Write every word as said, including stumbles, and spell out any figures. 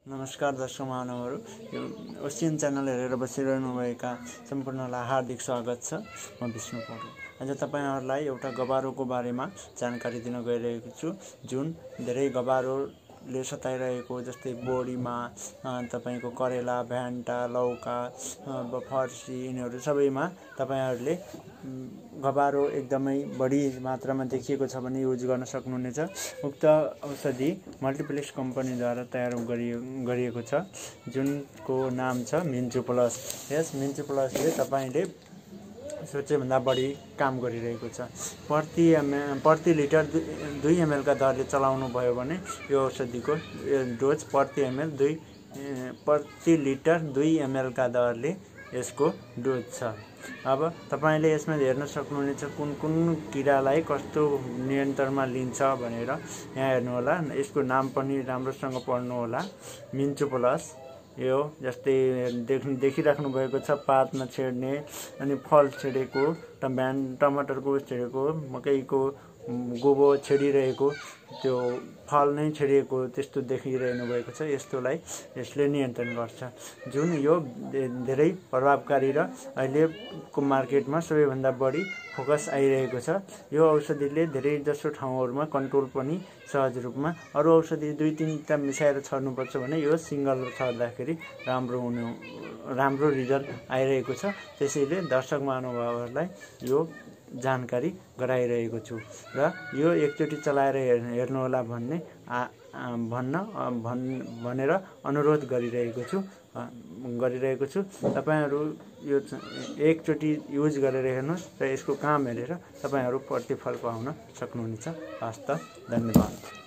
नमस्कार दर्शक महानुभावहरू, यो ओसियन च्यानल हेरेर बसिरहनुभएका सम्पूर्णलाई हार्दिक स्वागत छ। म विष्णु पौडेल। आज तपाईहरुलाई एउटा गबारोको बारेमा जानकारी दिन गइरहेको छु, जुन धेरै गबारोले सताइरहेको, जस्तै बोडीमा तपाईको करेला, भ्यान्टा, लौका, फर्सी यिनीहरू सबैमा तपाईहरुले गबारो एकदमै बढी मात्रामा देखिएको छ भने युज गर्न सक्नुहुनेछ। उक्त औषधि मल्टिप्लेक्स कम्पनीद्वारा तयार गरिएको छ, जुनको नाम छ मिन्चु प्लस। यस मिन्चु प्लसले तपाईले सोचे भन्दा बढी काम गरिरहेको छ। प्रति एमएल प्रति लिटर दुई एमएल का दरले चलाउनु भयो भने यो औषधिको डोज प्रति एमएल दुई प्रति लिटर दुई एमएल का दरले यसको डोज छ। अब तपाईले यसमा हेर्न सक्नुहुनेछ कुन कुन किरालाई कस्तो नियन्त्रणमा लिन्छ भनेर। यहाँ हेर्नु होला, यसको नाम पनि राम्रोसँग पढ्नु होला। मिन्चु प्लस यो जस्तै देखिराख्नु भएको छ, पातमा छेड्ने अनि फल छेडेको, टमाटरको छेडेको, मकैको गोबो छेडिरहेको, त्यो फल नै छेडिएको त्यस्तो देखिरहनु भएको छ। यस्तोलाई यसले नियन्त्रण गर्छ, जुन यो धेरै प्रभावकारी र अहिलेको मार्केटमा सबैभन्दा बढी फोकस आइरहेको छ। यो औषधिले धेरै जसो ठाउँहरुमा कन्ट्रोल पनि सहज रूपमा, अरु औषधि दुई तीनटा मिसाएर छर्नुपर्छ भने यो सिंगल छर्दाखेरि राम्रो हुनु राम्रो रिजल्ट आइरहेको छ। त्यसैले दर्शक महानुभावहरुलाई यो जानकारी गराइरहेको छु र यो एकचोटी चलाएर हेर्नु होला भन्ने आ, आ, भन्न भन् भनेर अनुरोध गरिरहेको छु गरिरहेको छु तपाईहरु यो एकचोटी युज गरेर हेर्नुस् र यसको काम हेरेर तपाईहरु प्रतिफल पाउन सक्नुहुनेछ। हस्त, धन्यवाद।